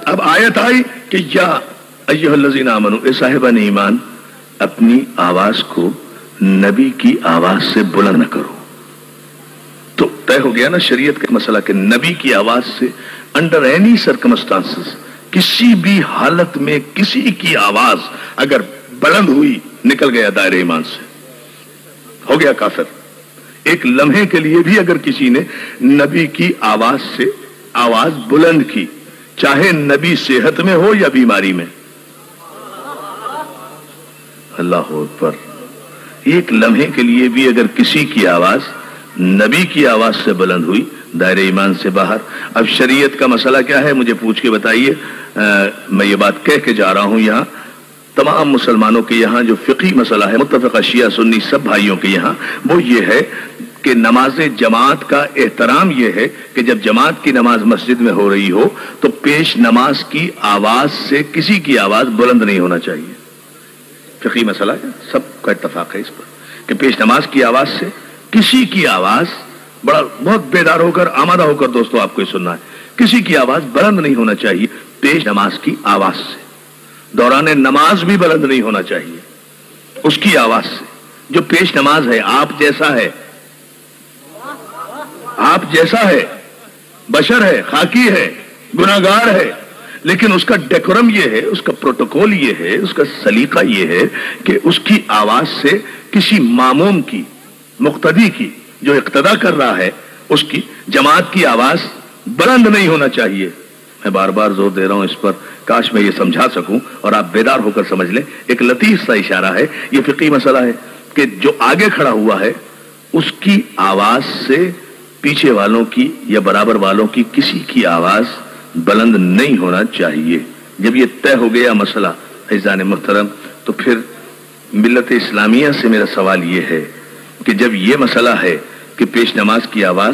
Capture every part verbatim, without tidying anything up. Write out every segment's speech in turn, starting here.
اب آیت آئی کہ یا ایھا الذین آمنوا، اے صاحبان ایمان، اپنی آواز کو نبی کی آواز سے بلند نہ کرو. تو طے ہو گیا نا شریعت کا مسئلہ کہ نبی کی آواز سے انڈر اینی سرکمسٹانسز، کسی بھی حالت میں کسی کی آواز اگر بلند ہوئی نکل گیا دائرہ ایمان سے، ہو گیا کافر. ایک لمحے کے لیے بھی اگر کسی نے نبی کی آواز سے آواز بلند کی، چاہے نبی صحت میں ہو یا بیماری میں، اللہ اکبر، ایک لمحے کے لیے بھی اگر کسی کی آواز نبی کی آواز سے بلند ہوئی، دائرہ ایمان سے باہر. اب شریعت کا مسئلہ کیا ہے مجھے پوچھ کے بتائیے. میں یہ بات کہہ کے جا رہا ہوں یہاں تمام مسلمانوں کے یہاں جو فقہی مسئلہ ہے، متفقہ شیعہ سنی سب بھائیوں کے یہاں، وہ یہ ہے کہ نماز جماعت کا احترام یہ ہے کہ جب جماعت کی نماز مسجد میں ہو رہی ہو تو پیش نماز کی آواز سے کسی کی آواز بلند نہیں ہونا چاہیے. فقہی مسئلہ ہے، سب کا اتفاق ہے اس پر کہ پیش نماز کی آواز سے کسی کی آواز، بڑا بہت بیدار ہو کر آمادہ ہو کر دوستو آپ کو یہ سننا ہے، کسی کی آواز بلند نہیں ہونا چاہیے پیش نماز کی آواز سے. دوران نماز بھی بلند نہیں ہونا چاہیے اس کی آواز سے. جو پیش نماز ہے آپ جیسا ہے، آپ جیسا ہے، بشر ہے، خاکی ہے، گناہگار ہے، لیکن اس کا ڈیکورم یہ ہے، اس کا پروٹوکول یہ ہے، اس کا سلیقہ یہ ہے کہ اس کی آواز سے کسی ماموم کی، مقتدی کی، جو اقتدا کر رہا ہے، اس کی جماعت کی آواز بلند نہیں ہونا چاہیے. میں بار بار زور دے رہا ہوں اس پر، کاش میں یہ سمجھا سکوں اور آپ بیدار ہو کر سمجھ لیں. ایک لطیف سا اشارہ ہے، یہ فقہی مسئلہ ہے کہ جو آگے کھڑا ہوا ہے اس کی آواز سے پیچھے والوں کی یا برابر والوں کی کسی کی آواز بلند نہیں ہونا چاہیے. جب یہ طے ہو گیا مسئلہ عزیزان محترم، تو پھر ملت اسلامیہ سے میرا سوال یہ ہے کہ جب یہ مسئلہ ہے کہ پیش نماز کی آواز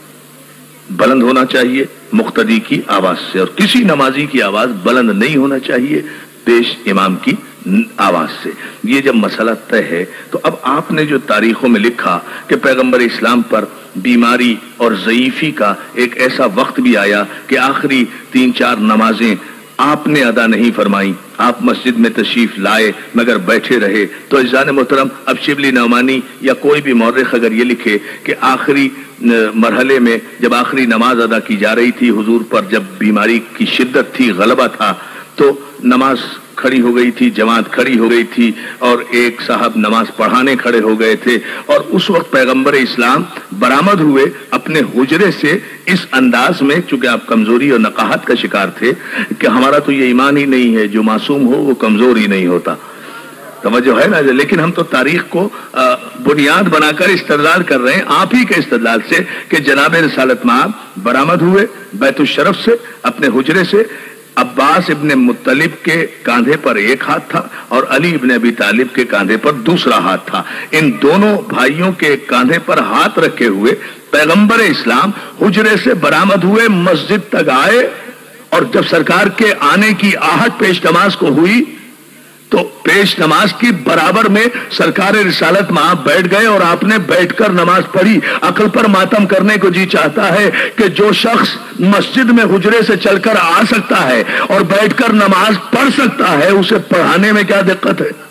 بلند ہونا چاہیے مقتدی کی آواز سے، اور کسی نمازی کی آواز بلند نہیں ہونا چاہیے پیش امام کی آواز سے، یہ جب مسئلہ طے ہے، تو اب آپ نے جو تاریخوں میں لکھا کہ پیغمبر اسلام پر بیماری اور ضعیفی کا ایک ایسا وقت بھی آیا کہ آخری تین چار نمازیں آپ نے ادا نہیں فرمائی، آپ مسجد میں تشریف لائے مگر بیٹھے رہے. تو عزیزان محترم، اب شبلی نعمانی یا کوئی بھی مورخ اگر یہ لکھے کہ آخری مرحلے میں جب آخری نماز ادا کی جا رہی تھی حضور پر، جب بیماری کی شدت تھی، غلبہ تھا، تو نماز کھڑی ہو گئی تھی، جماعت کھڑی ہو گئی تھی اور ایک صاحب نماز پڑھانے کھڑے ہو گئے تھے، اور اس وقت پیغمبر اسلام برآمد ہوئے اپنے حجرے سے اس انداز میں، چونکہ آپ کمزوری اور نقاہت کا شکار تھے کہ ہمارا تو یہ ایمان ہی نہیں ہے، جو معصوم ہو وہ کمزور ہی نہیں ہوتا. توجہ ہے نا؟ لیکن ہم تو تاریخ کو بنیاد بنا کر استدلال کر رہے ہیں آپ ہی کے استدلال سے کہ جناب رسالت مآب برآمد ہوئے بیت الشرف سے، اپنے حجرے سے. عباس ابن مطلب کے کاندھے پر ایک ہاتھ تھا اور علی ابن ابی طالب کے کاندھے پر دوسرا ہاتھ تھا. ان دونوں بھائیوں کے کاندھے پر ہاتھ رکھے ہوئے پیغمبر اسلام حجرے سے برآمد ہوئے، مسجد تک آئے، اور جب سرکار کے آنے کی آہٹ پیش نماز کو ہوئی تو پیش نماز کی برابر میں سرکار رسالت مآب بیٹھ گئے اور آپ نے بیٹھ کر نماز پڑھی. عقل پر ماتم کرنے کو جی چاہتا ہے کہ جو شخص مسجد میں حجرے سے چل کر آ سکتا ہے اور بیٹھ کر نماز پڑھ سکتا ہے، اسے پڑھانے میں کیا دقت ہے؟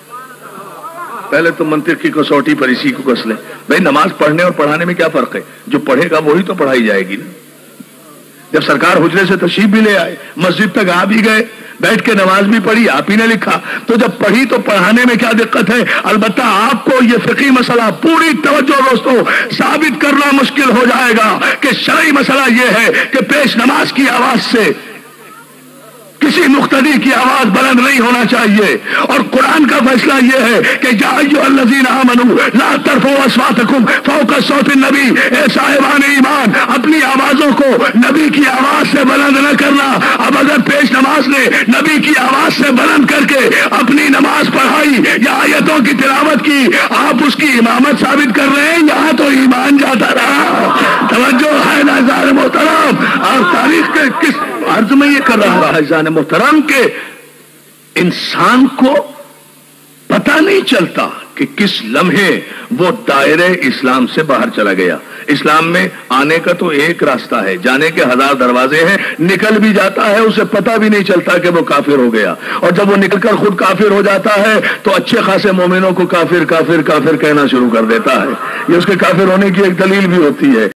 پہلے تو منطق کی کسوٹی پر اسی کو کس لیں. بھائی نماز پڑھنے اور پڑھانے میں کیا فرق ہے؟ جو پڑھے گا وہی تو پڑھائی جائے گی نا. جب سرکار حجرے سے تشریف بھی لے آئے، مسجد تک آ بھی گئے، بیٹھ کے نماز بھی پڑھی، آپ ہی نے لکھا، تو جب پڑھی تو پڑھانے میں کیا دقت ہے؟ البتہ آپ کو یہ فقہی مسئلہ پوری توجہ دوستو ثابت کرنا مشکل ہو جائے گا کہ شرعی مسئلہ یہ ہے کہ پیش نماز کی آواز سے کسی مقتدی کی آواز بلند نہیں ہونا چاہیے. اور قرآن کا فیصلہ یہ ہے کہ یا ایھا الذین آمنوا لا ترفعوا اصواتکم فوق صوت النبی، اے صاحبان ایمان اپنی آوازوں کو نبی کی آواز سے بلند نہ کرنا. اب اگر پیش نماز نے نبی کی آواز سے بلند کر کے اپنی نماز پڑھائی یا آیتوں کی تلاوت کی، آپ اس کی امامت ثابت کر رہے ہیں، یہاں تو ایمان جاتا رہا. توجہ ہے نا عزیزان محترم؟ اور تاریخ کے کس عرض میں یہ کر رہا ہے عزیزان محترم کہ انسان کو پتہ نہیں چلتا کہ کس لمحے وہ دائرے اسلام سے باہر چلا گیا. اسلام میں آنے کا تو ایک راستہ ہے، جانے کے ہزار دروازے ہیں، نکل بھی جاتا ہے اسے پتہ بھی نہیں چلتا کہ وہ کافر ہو گیا، اور جب وہ نکل کر خود کافر ہو جاتا ہے تو اچھے خاصے مومنوں کو کافر کافر کافر کہنا شروع کر دیتا ہے۔ یہ اس کے کافر ہونے کی ایک دلیل بھی ہوتی ہے۔